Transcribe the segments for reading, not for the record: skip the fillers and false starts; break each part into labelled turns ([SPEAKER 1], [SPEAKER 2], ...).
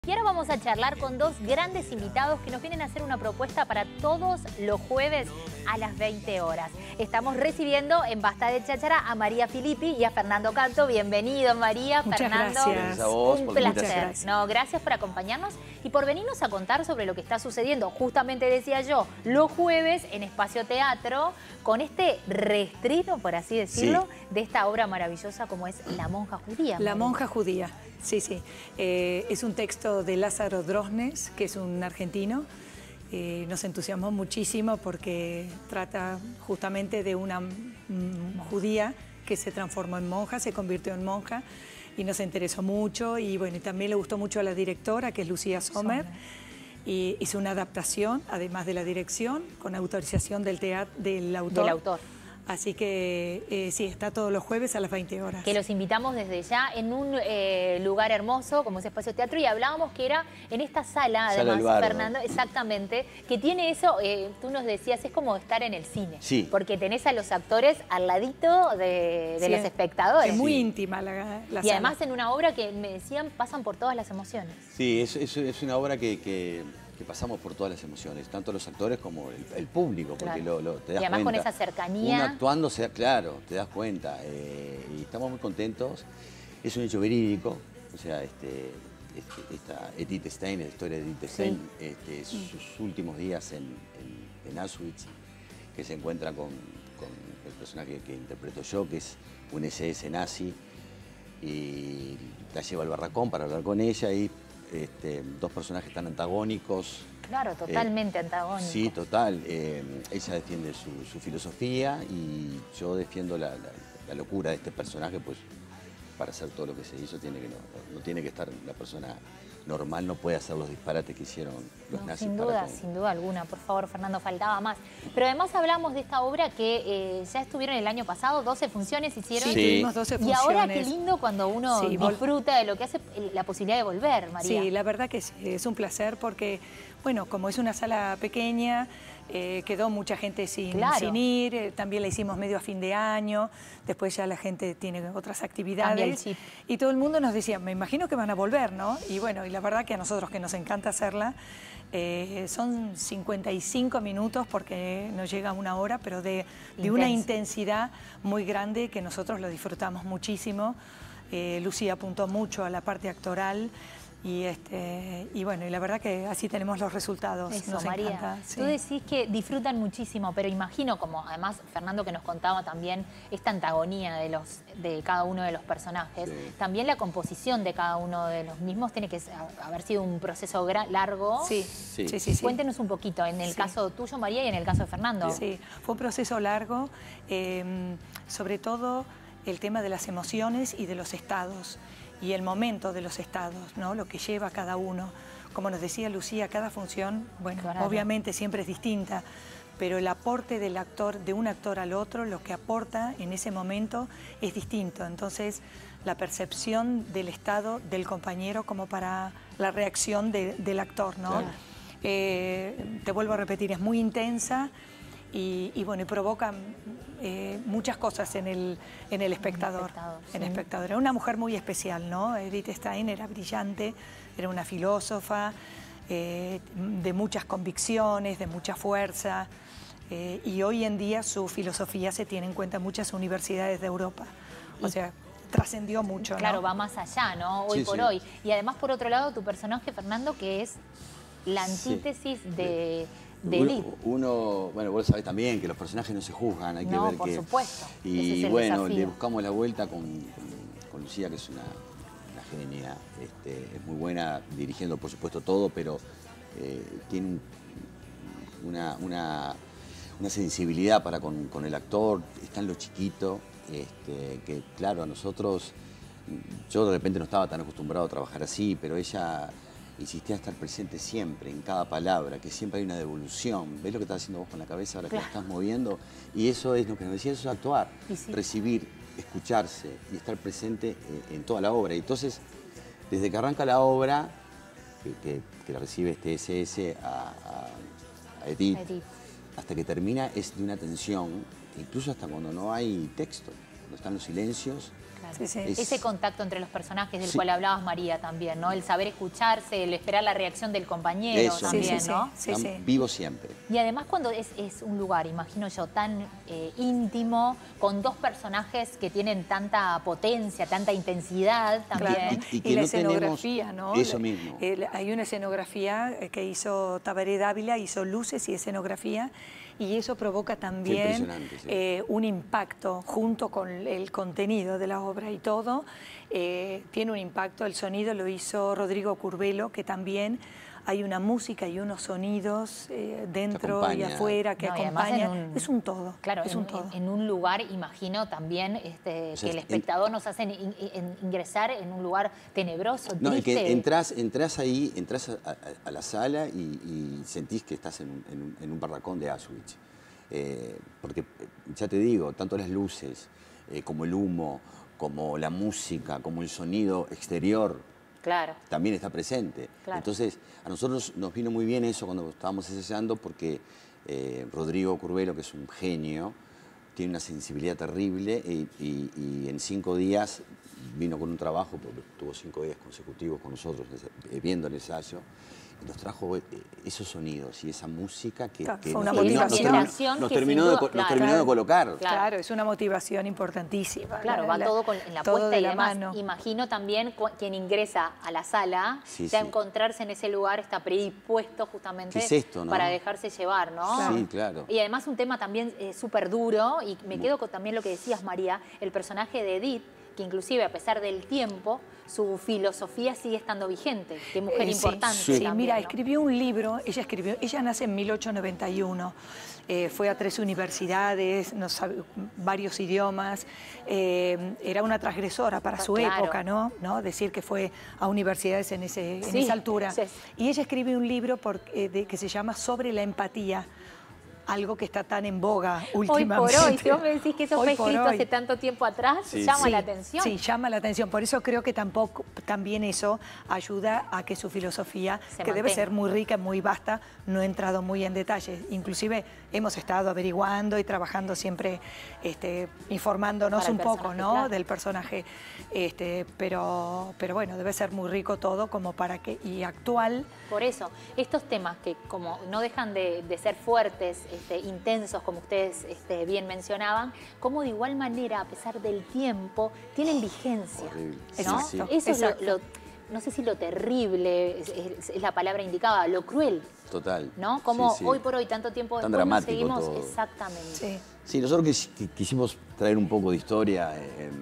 [SPEAKER 1] Y ahora vamos a charlar con dos grandes invitados que nos vienen a hacer una propuesta para todos los jueves a las 20 horas. Estamos recibiendo en Basta de Cháchara a María Filippi y a Fernando Canto. Bienvenido, María.
[SPEAKER 2] Muchas
[SPEAKER 1] Fernando,
[SPEAKER 2] gracias.
[SPEAKER 3] A vos,
[SPEAKER 1] un
[SPEAKER 3] muchas
[SPEAKER 1] placer.
[SPEAKER 2] gracias.
[SPEAKER 1] No, gracias por acompañarnos y por venirnos a contar sobre lo que está sucediendo. Justamente decía yo, los jueves en Espacio Teatro, con este reestreno, por así decirlo, de esta obra maravillosa como es La monja judía.
[SPEAKER 2] La monja judía, sí, sí. Es un texto de Lázaro Drosnes, que es un argentino. Nos entusiasmó muchísimo porque trata justamente de una judía que se transformó en monja, se convirtió en monja y nos interesó mucho. Y bueno, y también le gustó mucho a la directora, que es Lucía Sommer. Y hizo una adaptación, además de la dirección, con autorización del autor. Así que sí, está todos los jueves a las 20 horas.
[SPEAKER 1] Que los invitamos desde ya en un lugar hermoso como es Espacio Teatro, y hablábamos que era en esta sala, además, Fernando, exactamente, que tiene eso, tú nos decías, es como estar en el cine.
[SPEAKER 3] Sí.
[SPEAKER 1] Porque tenés a los actores al ladito de
[SPEAKER 2] Sí,
[SPEAKER 1] los espectadores.
[SPEAKER 2] Es muy íntima la
[SPEAKER 1] y
[SPEAKER 2] sala.
[SPEAKER 1] además en una obra que me decían pasan por todas las emociones.
[SPEAKER 3] Sí, es una obra que pasamos por todas las emociones, tanto los actores como el público, porque
[SPEAKER 1] Claro.
[SPEAKER 3] te das
[SPEAKER 1] y además
[SPEAKER 3] cuenta.
[SPEAKER 1] con esa cercanía.
[SPEAKER 3] Uno actuando, claro, te das cuenta. Y estamos muy contentos. Es un hecho verídico, o sea, esta Edith Stein, la historia de Edith Stein, sus últimos días en Auschwitz, que se encuentra con el personaje que interpreto yo, que es un SS nazi, y la lleva al barracón para hablar con ella y dos personajes tan antagónicos.
[SPEAKER 1] Claro, totalmente antagónicos.
[SPEAKER 3] Sí, total. Ella defiende su filosofía y yo defiendo la locura de este personaje, pues para hacer todo lo que se hizo no tiene que estar la persona normal, no puede hacer los disparates que hicieron los nazis.
[SPEAKER 1] Sin duda alguna. Por favor, Fernando, faltaba más. Pero además hablamos de esta obra que ya estuvieron el año pasado, 12 funciones hicieron.
[SPEAKER 2] Sí, tuvimos 12 funciones.
[SPEAKER 1] Y ahora qué lindo cuando uno
[SPEAKER 2] Sí,
[SPEAKER 1] disfruta de lo que hace, la posibilidad de volver, María.
[SPEAKER 2] Sí, la verdad que es un placer porque, bueno, como es una sala pequeña, quedó mucha gente sin ir, también la hicimos medio a fin de año, después ya la gente tiene otras actividades y todo el mundo nos decía, me imagino que van a volver, ¿no? Y bueno, y la verdad que a nosotros que nos encanta hacerla, son 55 minutos porque nos llega una hora, pero de una intensidad muy grande que nosotros lo disfrutamos muchísimo. Lucía apuntó mucho a la parte actoral. Y bueno, y la verdad que así tenemos los resultados.
[SPEAKER 1] Eso,
[SPEAKER 2] nos
[SPEAKER 1] María.
[SPEAKER 2] encanta, sí.
[SPEAKER 1] Tú decís que disfrutan muchísimo, pero imagino, como además Fernando que nos contaba también esta antagonía de cada uno de los personajes, también la composición de cada uno de los mismos tiene que haber sido un proceso largo.
[SPEAKER 2] Sí.
[SPEAKER 1] Cuéntenos un poquito, en el caso tuyo, María, y en el caso de Fernando.
[SPEAKER 2] Sí, fue un proceso largo, sobre todo el tema de las emociones y de los estados. Y el momento de los estados, ¿no? Lo que lleva cada uno. Como nos decía Lucía, cada función, bueno, obviamente siempre es distinta, pero el aporte del actor, de un actor al otro, lo que aporta en ese momento es distinto. Entonces, la percepción del estado del compañero como para la reacción del actor, ¿no?
[SPEAKER 3] Claro.
[SPEAKER 2] Te vuelvo a repetir, es muy intensa. Y bueno, y provoca muchas cosas en el espectador. Era una mujer muy especial, ¿no? Edith Stein era brillante, era una filósofa de muchas convicciones, de mucha fuerza. Y hoy en día su filosofía se tiene en cuenta en muchas universidades de Europa. O sea, trascendió mucho, ¿no?
[SPEAKER 1] Claro, va más allá, ¿no? Hoy por hoy. Y además, por otro lado, tu personaje, Fernando, que es la antítesis de Edith.
[SPEAKER 3] Bueno, vos sabés también que los personajes no se juzgan, hay que ver
[SPEAKER 1] por
[SPEAKER 3] que...
[SPEAKER 1] supuesto.
[SPEAKER 3] Y
[SPEAKER 1] Ese es el
[SPEAKER 3] bueno,
[SPEAKER 1] desafío.
[SPEAKER 3] le buscamos la vuelta con Lucía, que es una genia, es muy buena dirigiendo, por supuesto, todo, pero tiene una sensibilidad para con el actor, está en lo chiquito, que claro, a nosotros, yo de repente no estaba tan acostumbrado a trabajar así, pero ella insistía a estar presente siempre, en cada palabra, que siempre hay una devolución. ¿Ves lo que estás haciendo vos con la cabeza ahora que la estás moviendo? Y eso es lo que nos decía, eso es actuar, recibir, escucharse y estar presente en toda la obra. Y entonces, desde que arranca la obra, que la recibe este SS a Edith, hasta que termina es de una tensión, incluso hasta cuando no hay texto, cuando están los silencios,
[SPEAKER 1] Claro.
[SPEAKER 2] Sí, sí.
[SPEAKER 1] Ese contacto entre los personajes del cual hablabas, María, también, ¿no? El saber escucharse, el esperar la reacción del compañero también, ¿no?
[SPEAKER 3] Están vivos siempre.
[SPEAKER 1] Y además cuando es un lugar, imagino yo, tan íntimo, con dos personajes que tienen tanta potencia, tanta intensidad también.
[SPEAKER 2] Claro.
[SPEAKER 3] Y
[SPEAKER 2] la escenografía, ¿no?
[SPEAKER 3] Eso mismo.
[SPEAKER 2] Hay una escenografía que hizo Tabaré Dávila, hizo luces y escenografía, y eso provoca también un impacto junto con el contenido de la obra y todo. Tiene un impacto, el sonido lo hizo Rodrigo Curbelo, que también hay una música y unos sonidos dentro y afuera que acompañan. Es un todo.
[SPEAKER 1] Claro,
[SPEAKER 2] es un todo.
[SPEAKER 1] En un lugar, imagino también que el espectador nos hace ingresar en un lugar tenebroso, triste.
[SPEAKER 3] No, es que entras ahí, entras a la sala y sentís que estás en un barracón de Auschwitz. Porque, ya te digo, tanto las luces como el humo, como la música, como el sonido exterior, también está presente. Claro. Entonces, a nosotros nos vino muy bien eso cuando estábamos ensayando, porque Rodrigo Curbelo, que es un genio, tiene una sensibilidad terrible y en 5 días vino con un trabajo, porque tuvo 5 días consecutivos con nosotros viendo el ensayo, y nos trajo esos sonidos y esa música que
[SPEAKER 2] fue una
[SPEAKER 3] nos terminó de colocar.
[SPEAKER 2] Claro, es una motivación importantísima.
[SPEAKER 1] Claro, va todo en la puesta y además imagino también quien ingresa a la sala, a encontrarse en ese lugar, está predispuesto justamente para dejarse llevar, ¿no?
[SPEAKER 3] Claro. Sí, claro.
[SPEAKER 1] Y además un tema también súper duro, y me quedo con también lo que decías, María, el personaje de Edith, que inclusive a pesar del tiempo, su filosofía sigue estando vigente. Qué mujer importante.
[SPEAKER 2] Sí, también, mira, escribió un libro, ella nace en 1891, fue a 3 universidades, varios idiomas, era una transgresora para su época, ¿no? Decir que fue a universidades en esa altura. Sí. Y ella escribe un libro que se llama Sobre la empatía, algo que está tan en boga últimamente.
[SPEAKER 1] Hoy por hoy, si vos me decís que eso fue escrito hace tanto tiempo atrás, llama la atención.
[SPEAKER 2] Sí, llama la atención. Por eso creo que también eso ayuda a que su filosofía, que debe ser muy rica, muy vasta, no he entrado muy en detalle. Inclusive hemos estado averiguando y trabajando siempre, informándonos un poco, ¿no? Del personaje. Pero bueno, debe ser muy rico todo como para que, y actual.
[SPEAKER 1] Por eso, estos temas que como no dejan de ser fuertes, intensos, como ustedes bien mencionaban, como de igual manera, a pesar del tiempo, tienen vigencia, ¿no?
[SPEAKER 2] Exacto.
[SPEAKER 1] Eso es no sé si lo terrible es la palabra indicada, lo cruel.
[SPEAKER 3] Total.
[SPEAKER 1] ¿No? Como hoy por hoy, tanto tiempo
[SPEAKER 3] tan
[SPEAKER 1] después,
[SPEAKER 3] dramático
[SPEAKER 1] seguimos
[SPEAKER 3] todo.
[SPEAKER 1] Exactamente.
[SPEAKER 3] Sí, nosotros quisimos traer un poco de historia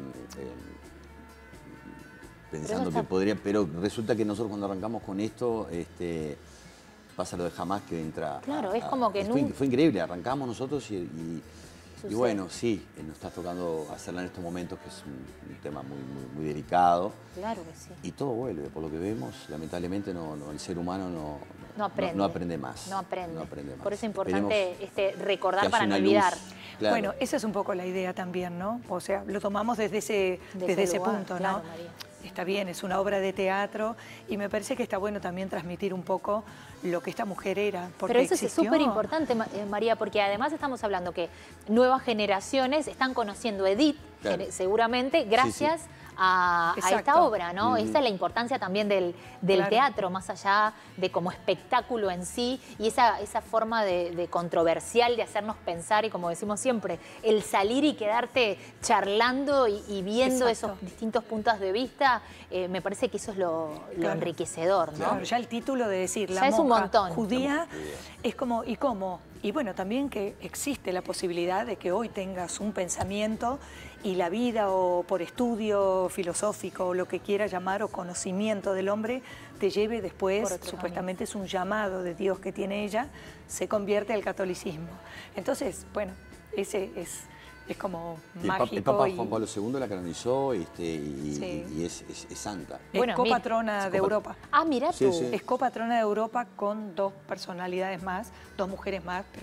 [SPEAKER 3] pensando que podría, pero resulta que nosotros cuando arrancamos con esto, pasa lo de Jamás, que entra.
[SPEAKER 1] Claro, es como que
[SPEAKER 3] fue increíble, arrancamos nosotros y bueno, sí, nos está tocando hacerla en estos momentos, que es un tema muy delicado.
[SPEAKER 1] Claro que sí.
[SPEAKER 3] Y todo vuelve, por lo que vemos, lamentablemente el ser humano no aprende más.
[SPEAKER 1] No aprende más. Por eso es
[SPEAKER 3] importante
[SPEAKER 1] recordar para no olvidar.
[SPEAKER 2] Claro. Bueno, esa es un poco la idea también, ¿no? O sea, lo tomamos desde ese punto, ¿no?
[SPEAKER 1] Claro, María.
[SPEAKER 2] Está bien, es una obra de teatro y me parece que está bueno también transmitir un poco lo que esta mujer era.
[SPEAKER 1] Pero eso es súper importante, María, porque además estamos hablando que nuevas generaciones están conociendo a Edith, seguramente, gracias a esta obra, ¿no? Esa es la importancia también del teatro, más allá de como espectáculo en sí, y esa forma de controversial de hacernos pensar, y como decimos siempre, el salir y quedarte charlando y viendo esos distintos puntos de vista, me parece que eso es lo enriquecedor, ¿no?
[SPEAKER 2] Claro, ya el título de decir la
[SPEAKER 1] monja es un montón.
[SPEAKER 2] Judía es como, ¿y cómo? Y bueno, también que existe la posibilidad de que hoy tengas un pensamiento y la vida, o por estudio filosófico, o lo que quiera llamar, o conocimiento del hombre, te lleve después, supuestamente es un llamado de Dios que tiene ella, se convierte al catolicismo. Entonces, bueno, ese es como mágico.
[SPEAKER 3] El Papa Juan Pablo II la canonizó y es santa.
[SPEAKER 2] Es copatrona de Europa.
[SPEAKER 1] Ah, mira tú.
[SPEAKER 2] Es copatrona de Europa con 2 personalidades más, 2 mujeres más, pero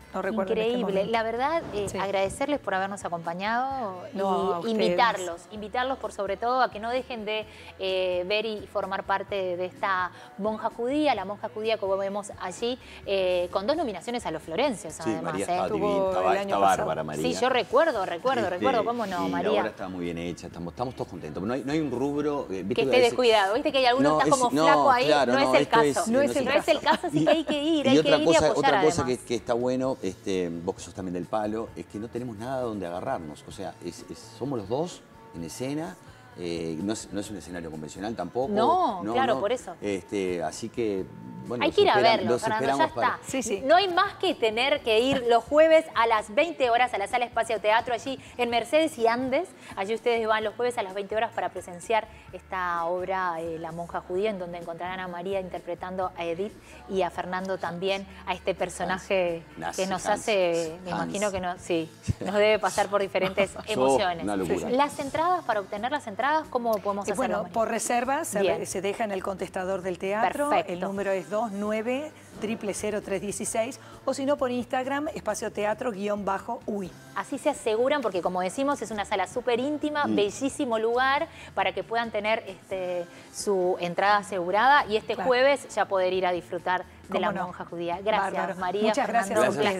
[SPEAKER 2] no recuerdo.
[SPEAKER 1] Increíble. La verdad, agradecerles por habernos acompañado y invitarlos por sobre todo a que no dejen de ver y formar parte de esta monja judía, la monja judía como vemos allí, con 2 nominaciones a los Florencios,
[SPEAKER 3] sí,
[SPEAKER 1] además.
[SPEAKER 3] María está divina, está bárbara, María.
[SPEAKER 1] Sí, yo recuerdo, cómo no, María.
[SPEAKER 3] La obra está muy bien hecha, estamos todos contentos. No hay un rubro...
[SPEAKER 1] que esté descuidado, viste que hay algunos que está como flaco ahí,
[SPEAKER 3] claro,
[SPEAKER 1] no es el caso. No es el caso, así que hay que ir, y
[SPEAKER 3] otra cosa
[SPEAKER 1] además.
[SPEAKER 3] que está bueno, vos que sos también del palo, es que no tenemos nada donde agarrarnos. O sea, somos los dos en escena. No es un escenario convencional tampoco.
[SPEAKER 1] No, claro, por eso.
[SPEAKER 3] Así que, bueno,
[SPEAKER 1] hay que ir a verlo, Fernando, ya está.
[SPEAKER 2] Sí.
[SPEAKER 1] No hay más que tener que ir los jueves a las 20 horas a la Sala Espacio Teatro, allí en Mercedes y Andes. Allí ustedes van los jueves a las 20 horas para presenciar esta obra, La monja judía, en donde encontrarán a María interpretando a Edith y a Fernando también, a este personaje que nos hace, me imagino que nos debe pasar por diferentes emociones.
[SPEAKER 3] Una locura.
[SPEAKER 1] Las entradas, para obtener las entradas, ¿cómo podemos hacerlo?
[SPEAKER 2] Bueno, por reserva se deja en el contestador del teatro.
[SPEAKER 1] Perfecto.
[SPEAKER 2] El número es 29000316, o si no por Instagram, Espacio Teatro_UI.
[SPEAKER 1] Así se aseguran, porque como decimos, es una sala súper íntima, bellísimo lugar para que puedan tener su entrada asegurada y este jueves ya poder ir a disfrutar de la monja judía. Gracias,
[SPEAKER 2] Bárbaro.
[SPEAKER 1] María.
[SPEAKER 2] Muchas
[SPEAKER 1] Fernando,
[SPEAKER 2] gracias a ustedes.